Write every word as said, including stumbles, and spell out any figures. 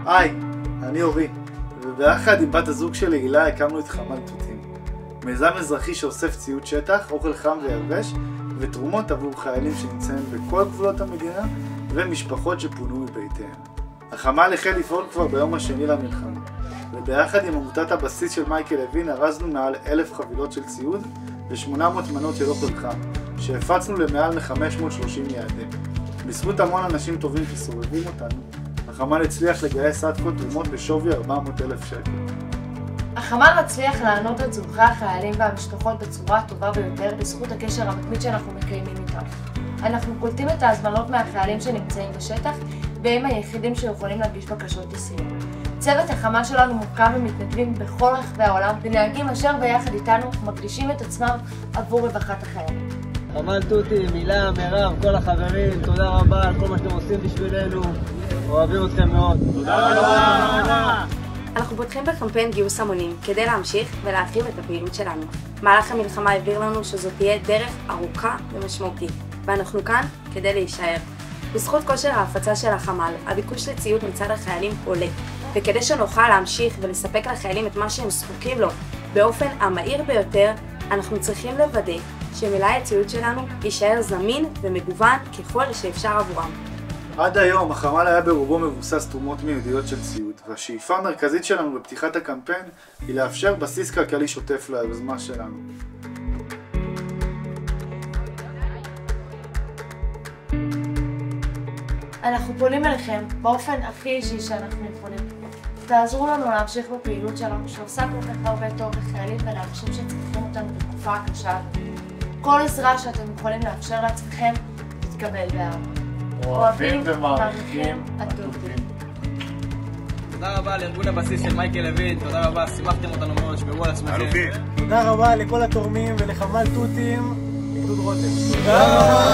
היי, אני אורי, וביחד עם בת הזוג שלי הילה הקמנו את חמ"ל תותים. מיזם אזרחי שאוסף ציוד שטח, אוכל חם ויבש, ותרומות עבור חיילים שנמצאים בכל גבולות המדינה ומשפחות שפונו מביתיהם. החמ"ל החל לפעול כבר ביום השני למלחמה, וביחד עם עמותת הבסיס של מייקל לוין ארזנו מעל אלף חבילות של ציוד ו-שמונה מאות מנות של אוכל חם, שהפצנו למעל מ-חמש מאות ושלושים יעדים. בזכות המון אנשים טובים שסובבים אותנו, החמ"ל הצליח לגייס עד כה תרומות בשווי ארבע מאות אלף שקל. החמ"ל מצליח לענות על צורכי החיילים והמשפחות בצורה הטובה ביותר בזכות הקשר המתמיד שאנחנו מקיימים איתם. אנחנו קולטים את ההזמנות מהחיילים שנמצאים בשטח, והם היחידים שיכולים להגיש בקשות לסיוע. צוות החמ"ל שלנו מורכב ממתנדבים בכל רחבי העולם, ונהגים אשר ביחד איתנו מקדישים את עצמם עבור רווחת החיילים. חמ"ל תותים, הילה, מירב, כל החברים, תודה רבה על כל מה שאתם עושים בשבילנו. אוהבים אתכם מאוד. תודה רבה. אנחנו פותחים בקמפיין גיוס המונים כדי להמשיך ולהרחיב את הפעילות שלנו. מהלך המלחמה הבהיר לנו שזאת תהיה דרך ארוכה ומשמעותית, ואנחנו כאן כדי להישאר. בזכות כושר ההפצה של החמ"ל, הביקוש לציוד מצד החיילים עולה, וכדי שנוכל להמשיך ולספק לחיילים את מה שהם זקוקים לו באופן המהיר ביותר, אנחנו צריכים לוודא שמלאי הציוד שלנו יישאר זמין ומגוון ככל שאפשר עבורם. עד היום החמ"ל היה ברובו מבוסס תרומות מיידיות של ציוד, והשאיפה המרכזית שלנו בפתיחת הקמפיין היא לאפשר בסיס כלכלי שוטף ליוזמה שלנו. אנחנו פונים אליכם באופן הכי אישי שאנחנו יכולים. תעזרו לנו להמשיך בפעילות שלנו שעושה כל כך הרבה טוב לחיילים ולאנשים שצריכים אותנו בתקופה הקשה. כל עזרה שאתם יכולים לאפשר לעצמכם תתקבל באהבה. אוהבים ומעריכים התותים. תודה רבה לארגון הבסיס של מייקל לוין, תודה רבה, שימחתם אותנו מאוד, שמרו על עצמכם. תודה רבה לכל התורמים ולחמ"ל תותים, גדוד רותם. תודה רבה.